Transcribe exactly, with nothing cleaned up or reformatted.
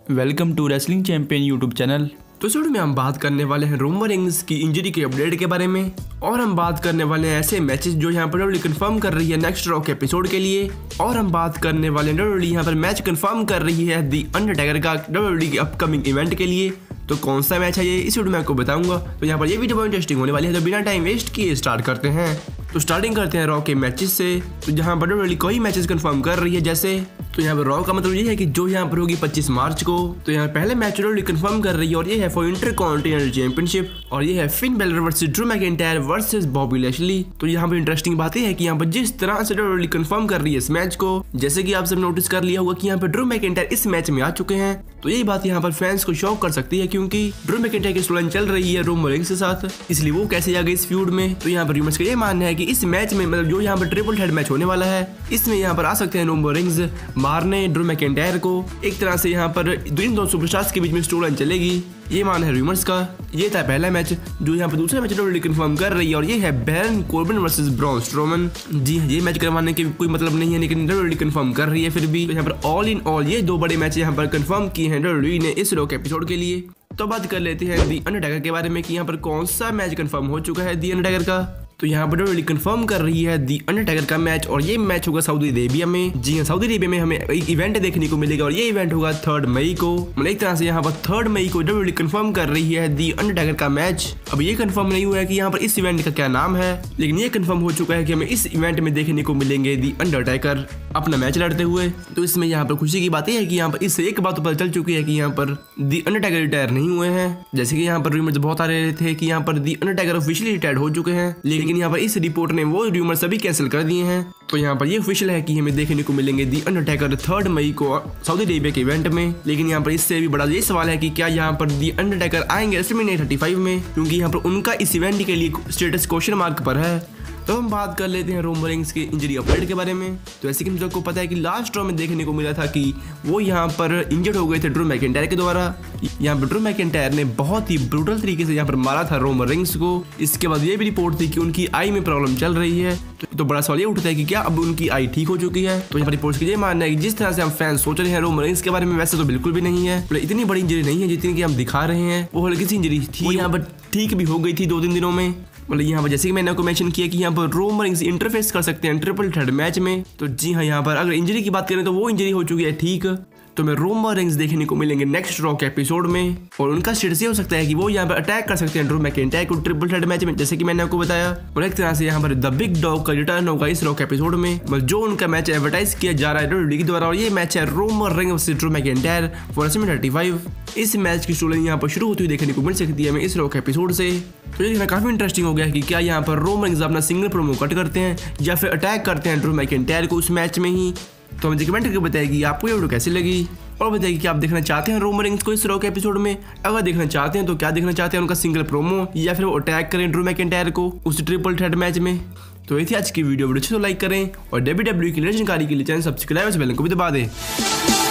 Welcome to wrestling champion YouTube channel. तो इस video में हम बात करने वाले हैं रोमन रेंस की इंजरी के अपडेट के बारे में, और हम बात करने वाले हैं ऐसे मैचेस जो यहाँ पर डब्ल्यूडब्ल्यूई कंफर्म कर रही है नेक्स्ट रॉ के एपिसोड के लिए, और हम बात करने वाले हैं डब्ल्यूडब्ल्यूई यहाँ पर मैच कंफर्म कर रही है दी अंडरटेकर का डब्ल्यूडब्ल्यूई के अपकमिंग इवेंट के लिए। तो कौन सा मैच है ये इस वीडियो में आपको बताऊंगा। तो यहाँ पर ये वीडियो बहुत इंटरेस्टिंग होने वाली है, तो बिना टाइम वेस्ट किए स्टार्ट करते हैं। तो स्टार्टिंग करते हैं रॉ के मैचेस से। तो जहाँ पर डब्ल्यूडब्ल्यूई कोई मैचेस कंफर्म कर रही है, जैसे तो यहाँ पर रॉ का मतलब ये है कि जो यहाँ पर होगी पच्चीस मार्च को। तो यहाँ पहले मैच डब्ल्यूडब्ल्यूई कंफर्म कर रही है और ये है फॉर इंटरकॉन्टिनेंटल चैंपियनशिप, और ये है Finn Balor versus Drew McIntyre versus Bobby Lashley. तो यहाँ पर इंटरेस्टिंग बात है कि यहाँ पर जिस तरह से डब्ल्यूडब्ल्यूई कंफर्म कर रही है इस मैच को, जैसे कि आप सब नोटिस कर लिया होगा कि यहाँ पर ड्रू मैकिंटायर इस मैच में आ चुके हैं। तो यही बात यहाँ पर फैंस को शॉक कर सकती है, क्योंकि ड्रू मैकिंटायर की स्टोरी चल रही है रोमन रेंस के साथ, इसलिए वो कैसे आ गए इस फ्यूड में। तो यहाँ पर रूमर्स का ये मानना है कि इस मैच में मतलब जो यहाँ पर ट्रिपल हेड मैच होने वाला है, इसमें यहाँ पर आ सकते हैं रोमन रेंस मारने ड्रू मैकिंटायर को। एक तरह से यहाँ पर इन दो सुपरस्टार्स के बीच में स्टोरी चलेगी, ये मान है रूमर्स का। ये था पहला मैच। जो यहाँ पर दूसरा मैच डब्ल्यूडब्ल्यूई कंफर्म कर रही है, और ये है Baron Corbin versus Braun Strowman. जी हाँ, ये मैच करवाने के कोई मतलब नहीं है, लेकिन डब्ल्यूडब्ल्यूई कंफर्म कर रही है फिर भी। तो यहाँ पर ऑल इन ऑल ये दो बड़े मैच यहाँ पर कंफर्म किए हैं डब्ल्यूडब्ल्यूई ने इस रॉ के एपिसोड के लिए। तो बात कर लेते हैं दी अंडरटेकर के बारे में कि यहाँ पर कौन सा मैच कंफर्म हो चुका है दी अंडरटेकर का। तो यहाँ पर डब्ल्यूडब्ल्यूई कंफर्म कर रही है दी अंडरटेकर का मैच, और ये मैच होगा सऊदी अरेबिया में। जी हाँ, सऊदी अरेबिया में हमें एक इवेंट देखने को मिलेगा, और ये इवेंट होगा थर्ड मई को। मतलब एक तरह से यहाँ पर थर्ड मई को डब्ल्यूडब्ल्यूई कंफर्म कर रही है दी अंडरटेकर का मैच। अब ये कंफर्म नहीं हुआ है कि यहाँ पर इस इवेंट का क्या नाम है, लेकिन ये कंफर्म हो चुका है कि हमें इस इवेंट में देखने को मिलेंगे दी अंडरटेकर अपना मैच लड़ते हुए। तो इसमें यहाँ पर खुशी की बात यह है कि यहाँ पर इससे एक बात पता चल चुकी है कि यहाँ पर दी अंडरटेकर रिटायर नहीं हुए हैं। जैसे कि यहाँ पर रूमर्स बहुत आ रहे थे कि यहाँ पर दी अंडरटेकर ऑफिशियली रिटायर्ड हो चुके हैं, लेकिन यहाँ पर इस रिपोर्ट ने वो रूमर सभी कैंसिल कर दिए हैं। तो यहाँ पर ये ऑफिशियल है कि हमें देखने को मिलेंगे दी अंडरटेकर थर्ड मई को सऊदी अरेबिया के इवेंट में। लेकिन यहाँ पर इससे भी बड़ा ये सवाल है कि क्या यहाँ पर दी अंडरटेकर आएंगे रेसलमेनिया थर्टी फाइव में, क्योंकि यहाँ पर उनका इस इवेंट के लिए स्टेटस क्वेश्चन मार्क पर है। तो हम बात कर लेते हैं रोमन रेंस की इंजरी अपडेट के बारे में। तो ऐसे कि हम सबको पता है कि लास्ट ड्रॉ में देखने को मिला था कि वो यहाँ पर इंजर्ड हो गए थे ड्रू मैकिंटायर के द्वारा। यहाँ पर ड्रू मैकिंटायर ने बहुत ही ब्रूटल तरीके से यहाँ पर मारा था रोमन रेंस को। इसके बाद ये भी रिपोर्ट थी कि उनकी आई में प्रॉब्लम चल रही है। तो, तो बड़ा सवाल ये उठता है कि क्या अब उनकी आई ठीक हो चुकी है। तो यहाँ पर रिपोर्ट्स का ये मानना है कि जिस तरह से हम फैंस सोच रहे हैं रोमन रेंस के बारे में, वैसे तो बिल्कुल भी नहीं है। मतलब इतनी बड़ी इंजरी नहीं है जितनी कि हम दिखा रहे हैं। वो हल्की सी इंजरी थी, यहाँ पर ठीक भी हो गई थी दो तीन दिनों में। मतलब यहाँ पर जैसे कि मैंने आपको मेंशन किया कि यहाँ पर रोमन रेंस इंटरफेस कर सकते हैं ट्रिपल थ्रेट मैच में। तो जी हाँ, यहाँ पर अगर इंजरी की बात करें तो वो इंजरी हो चुकी है ठीक। तो मैं रोमन रेंस देखने को मिलेंगे नेक्स्ट रॉ के एपिसोड में, और उनका स्टेटस ये हो सकता है कि वो यहाँ पर अटैक कर सकते हैं ड्रू मैकिंटायर को ट्रिपल थ्रेट मैच में, जैसे कि मैंने आपको बताया। और एक तरह से यहाँ पर द बिग डॉग का रिटर्न होगा इस रॉ के एपिसोड में, जो उनका मैच एडवर्टाइज किया जा रहा है डब्ल्यूडब्ल्यूई के द्वारा, और ये मैच है Roman Reigns versus Drew McIntyre for WrestleMania thirty five. इस मैच की स्टोरी यहाँ पर शुरू होती हुई देखने को मिल सकती है हमें इस रॉ के एपिसोड से। तो ये देखना काफी इंटरेस्टिंग हो गया कि क्या यहाँ पर रोमन रेंस अपना सिंगल प्रोमो कट करते हैं या फिर अटैक करते हैं ड्रू मैकिंटायर को उस मैच में ही। तो हमें कमेंट करके बताइए कि आपको ये वीडियो कैसी लगी, और बताइए कि आप देखना चाहते हैं रोमन रेंस को इस रॉ के एपिसोड में। अगर देखना चाहते हैं तो क्या देखना चाहते हैं, उनका सिंगल प्रोमो या फिर वो अटैक करें ड्रू मैकिंटायर को उस ट्रिपल थ्रेट मैच में। तो ये थी आज की वीडियो। वीडियो अच्छी तो लाइक करें, और डब्ल्यूडब्ल्यूई की लेटेस्ट जानकारी के लिए चैनल सब्सक्राइब और बेल को भी दबा दें।